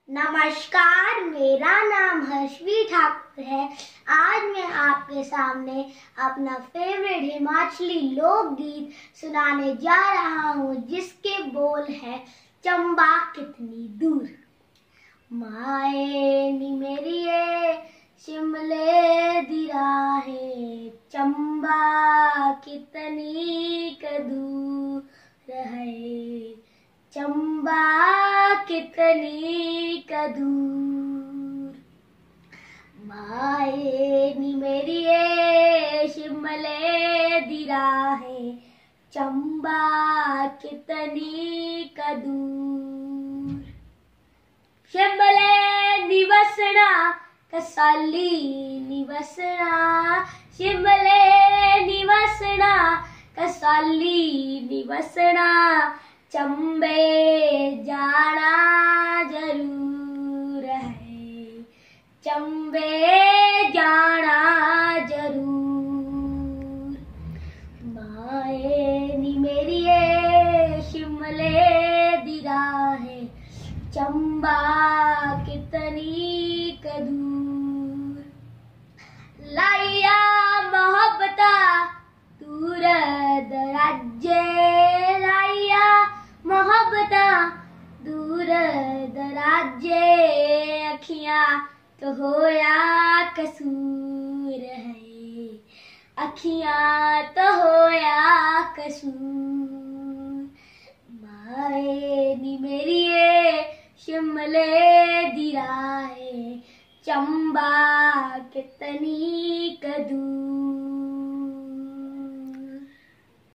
नमस्कार, मेरा नाम हर्षवी ठाकुर है। आज मैं आपके सामने अपना फेवरेट हिमाचली लोकगीत सुनाने जा रहा हूँ, जिसके बोल है चंबा कितनी दूर। माए नी मेरिए शिमले दी राहें, चंबा कितनी क दूर है, चंबा कितनी क दूर। माए नी मेरिए शिमले दी राहें, चंबा कितनी क दूर। शिमले निवसना कसाली निवसना, शिमले निवसना कसाली निवसना, चंबे जाना जरूर है, चंबे जाना जरूर। माए नी मेरिए शिमले दी राहें, चंबा कितनी क दूर। लाइया मोहब्बता दूर दराजे, लाइया मोहब्बता दूर दराजे, अखियां तो होया कसूर है, अखियां तो होया कसूर। माए नी मेरिए शिमले दी राहें, चंबा कितनी क दूर।